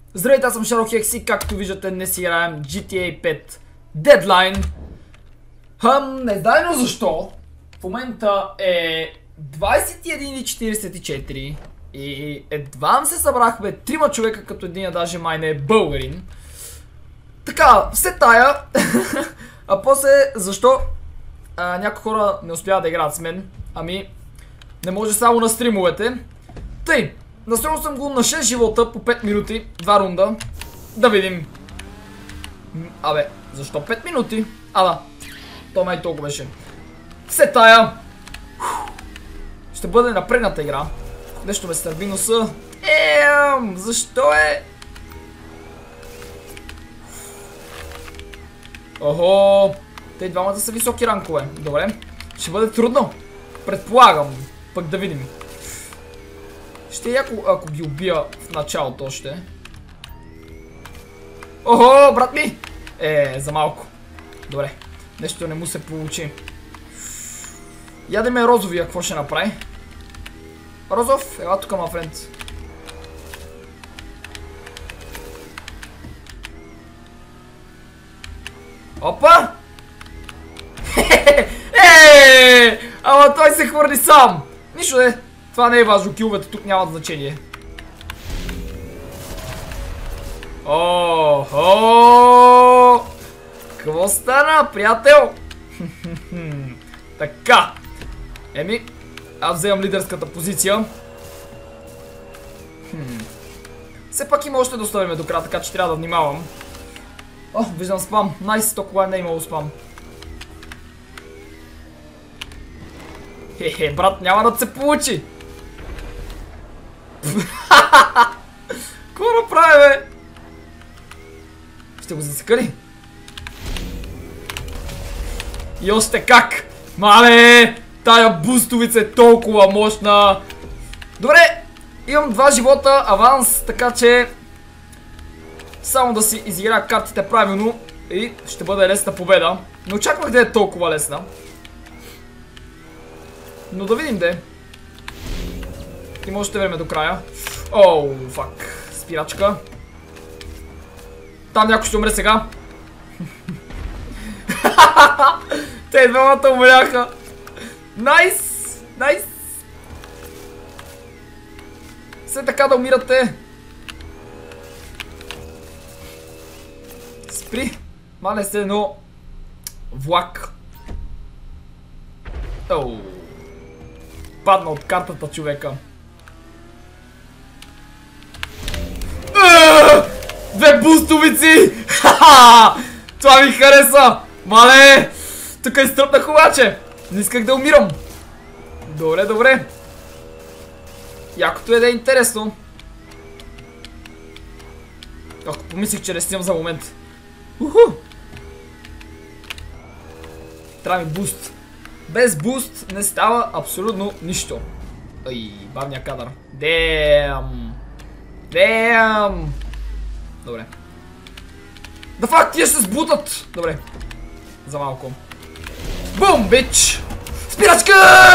Здравейте, аз съм Шарлок Хекси, както виждате днес играем GTA 5 Deadline. Не знайно защо, в момента е 21:44 и едва се събрахме 3 човека, като един даже май не е българин. Така, все тая, а после защо някои хора не успяват да играят с мен, ами не може само на стримовете. Тъй, настроил съм го на 6 живота по 5 минути, 2 рунда. Да видим. Абе, защо 5 минути? Да, то май толкова беше. Все тая. Ще бъде напрегната игра. Нещо ме стърби носа. Защо е? Охо, те двамата са високи ранкове. Добре, ще бъде трудно. Предполагам, пък да видим. Ще е яко, ако ги убия в началото още. Охо, брат ми! За малко. Добре, нещо не му се получи. Ядеме розовия, какво ще направи? Розов, ела тук, ма френд. Опа! Ама той се хвърли сам! Нищо не, това не е важно, киловете тук нямат значение. Охо! Какво стана, приятел? Така. Аз вземам лидерската позиция. Все пак има още доста време до края, така че трябва да внимавам. Виждам спам. Найс, толкова не е имало спам. Брат, няма да се получи. Какво направи, бе? Ще го засека ли? И още как? Мале! Тая бустовица е толкова мощна. Добре, имам 2 живота аванс, така че само да си изиграя картите правилно и ще бъде лесна победа. Не очаквах да е толкова лесна. Но да видим де. Има още време до края. Фак. Спирачка. Там някой ще умре сега. Те двамата умряха. Найс! Найс! Все така да умирате. Спри! Мале се едно влак. Падна от картата човека. 2 бустовици! Това ми хареса! Мале! Тук изтръпнах обаче! Не исках да умирам. Добре, добре. Якото е да е интересно. Ако помислих, че не снимам за момент. Трябва ми буст. Без буст не става абсолютно нищо. Бавния кадър. Дем. Добре. Да факт, тия ще се сбутат. Добре. За малко. Бум, бич! Спирачка!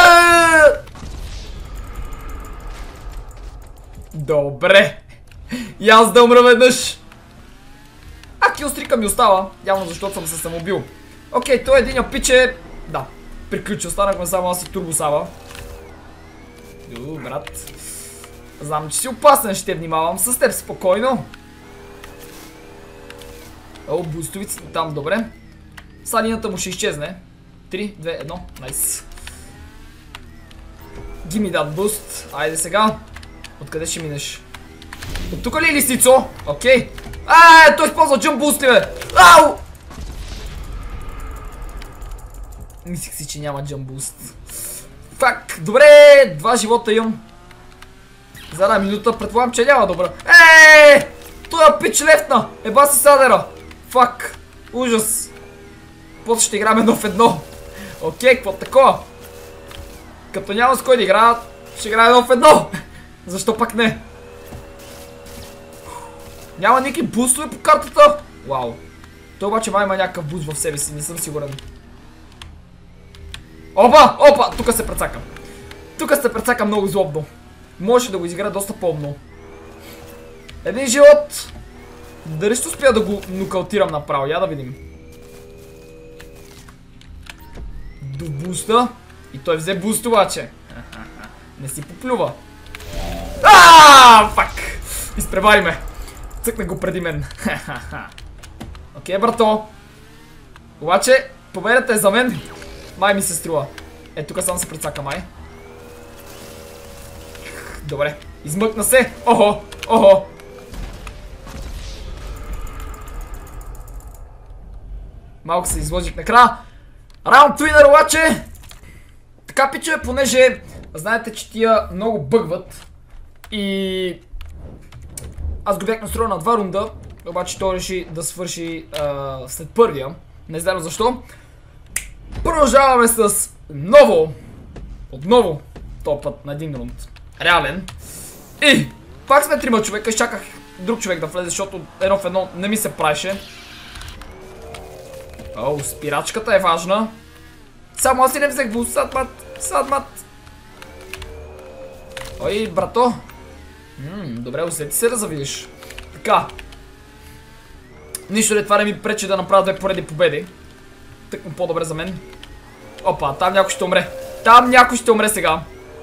Добре. И аз да умра веднъж. Килстрика ми остава. Явно защото съм се самоубил. Окей, той един пиче. Да, приключи. Останахме само аз и турбосава. Брат. Знам, че си опасен, ще внимавам с теб спокойно. Бустовицата там, добре. Салината му ще изчезне. 3, 2, 1, найс. Give me that boost. Айде сега. Откъде ще минеш? От тук ли е лисицо? Окей. Той използва jump boost, бе. Ау! Мислих си, че няма jump boost. Фак, добре. 2 живота имам. За една минута предполагам, че няма добра. Той пич лефтна. Еба си садера. Фак. Ужас. После ще играем 1 в 1. Окей, какво такова? Като няма с кой да играят, ще играя 1 в 1. Защо пак не? Няма никакви бустове по картата. Вау. Той обаче май има някакъв буст в себе си, не съм сигурен. Опа! Тук се прецакам. Тук се прецакам много злобно. Може да го изигра доста по-умно. Един живот. Дали ще успя да го нокаутирам направо? Я да видим. До буста. И той взе буст обаче. Не си поплюва. Фак! Изпревари ме. Цъкна го преди мен. Окей, брато. Обаче, победата е за мен. Май ми се струва. Тук само се прецака, май. Добре. Измъкна се. Охо! Охо! Малко се изложих накрая. Раунд Twinner обаче. Така, пичове, понеже знаете, че тия много бъгват. И аз го бях настроил на 2 рунда. Обаче той реши да свърши след първия. Не знам защо. Продължаваме с отново този път на 1 рунд. Реален. И пак сме 3 човека. Изчаках друг човек да влезе, защото 1 в 1 не ми се правеше. О, спирачката е важна. Само аз си не взех буст. Садмат. Ой, брато. Добре, усети се да завидиш. Така. Нищо ли това не ми пречи да направя 2 поредни победи. Тъкмо по-добре за мен. Опа, там някой ще умре. Там някой ще умре сега.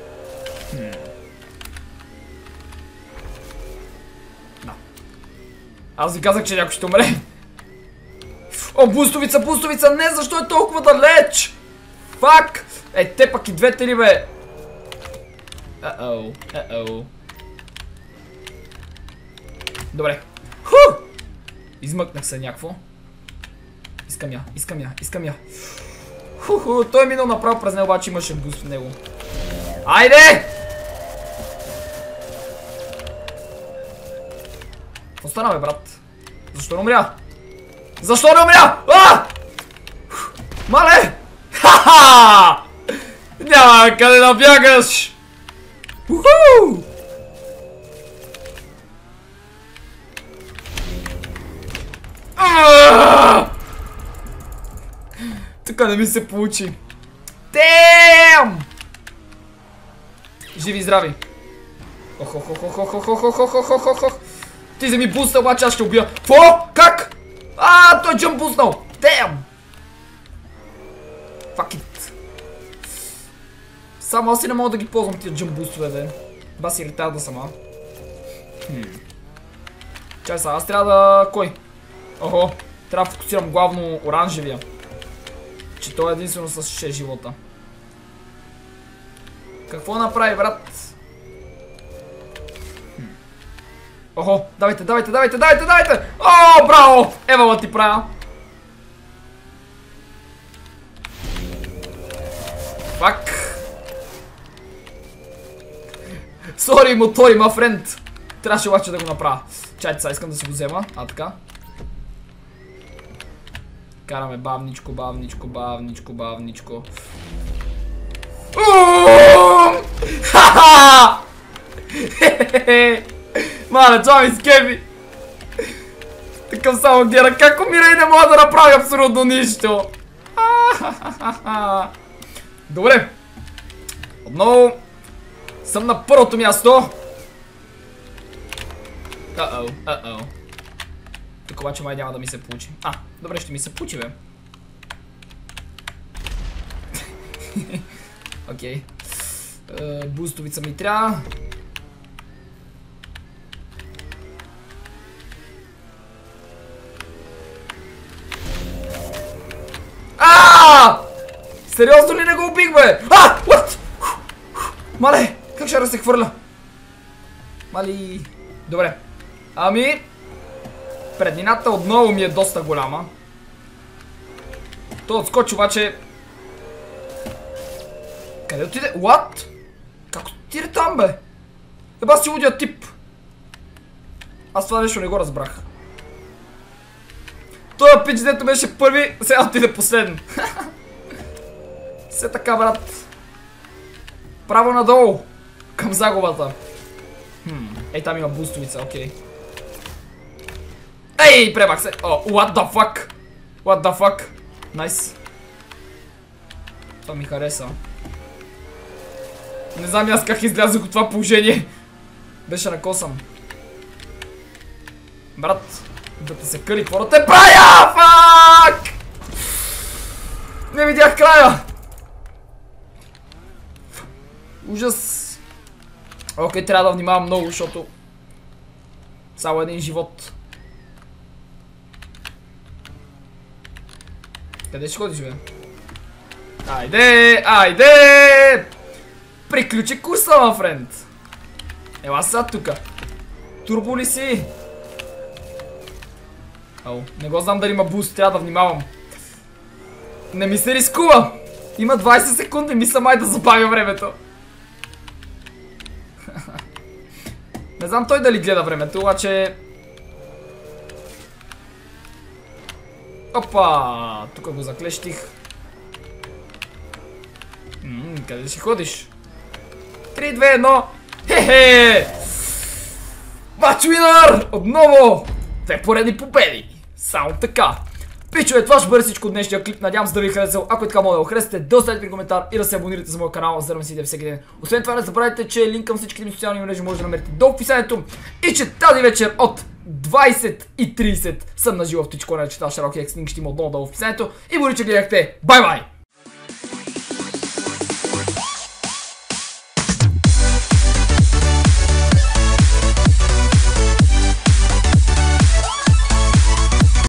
Да. Аз ви казах, че някой ще умре. О, бустовица, не, защо е толкова далеч? Фак! Те пък и двете ли, бе? Добре. Измъкнах се някакво. Искам я. Той е минал направо през него, обаче имаше буст в него. Айде! Остана, бе, брат. Защо не умря? Мале! Ха-ха! Няма къде да бягаш! Уху! Така не ми се получи. Тем! Живи и здрави. Охохохохохохохохохохохохохох. Ти вземи буста, обаче аз ще убия. Фо? Как? Той джъмп буснал. Тем! Fuck it. Само аз си не мога да ги ползвам тия джъмп бустове, бе. Бас иритарда сама. Чай са, аз трябва да... Кой? Охо, трябва да фокусирам главно оранжевия. Че той е единствено с 6 живота. Какво направи, брат? Охо, давайте! О, браво! Евала ти правя. Фак. Сори, мотори, ма френд. Трябваше обаче да го направя. Чайте сега, искам да си го взема. Така. Караме бавничко. Ха-ха! Мале, това ми скеби. Такъв само гледа как умира и не мога да направя абсолютно нищо. Добре. Отново съм на първото място. Тук обаче май няма да ми се получи. Добре, ще ми се получи, бе. Окей. Бустовица ми трябва. Сериозно ли не го убих, бе? What? Мале, как ще да се хвърля? Мали... Добре. Преднината отново ми е доста голяма. Той отскочи, обаче... Къде отиде? What? Как отиде там, бе? Еба си лудия тип. Аз това нещо не го разбрах. Той пич, дето беше първи, сега отиде последен. Все така, брат. Право надолу. Към загубата. Там има бустовица, окей. Ей, пребах се. What the fuck? Найс. Това ми хареса. Не знам аз как излязох от това положение. Беше накосан. Брат, Да те се къли, какво да те правя? Фак! Не видях края! Ужас! Окей, трябва да внимавам много, защото само един живот. Къде ще ходиш, бе? Айде! Айде! Приключи курса, ма, френд! Ела сега тука. Турбо ли си? Ау, не го знам дали има буст, трябва да внимавам. Не ми се рискува! Има 20 секунди, мисля май да забавя времето. Не знам той дали гледа времето, обаче... Опа! Тук го заклещих. Къде си ходиш? 3, 2, 1... Хе-хе! Матч уинър! Отново! 2 поредни победи! Само така! Пичове, това ще бъде всичко от днешния клип. Надявам се да ви е харесал. Ако е така, моля да го харесате, да оставите ми коментар и да се абонирате за моя канал, за да ме следите всеки ден. Освен това, не забравяйте, че линк към всичките ми социални мрежи може да намерите до описанието. И че тази вечер от 20:30 съм на живо в Twitch, който чета Шарок Хекс, линк ще има отново долу в описанието. И благодаря, че гледахте. Бай-бай!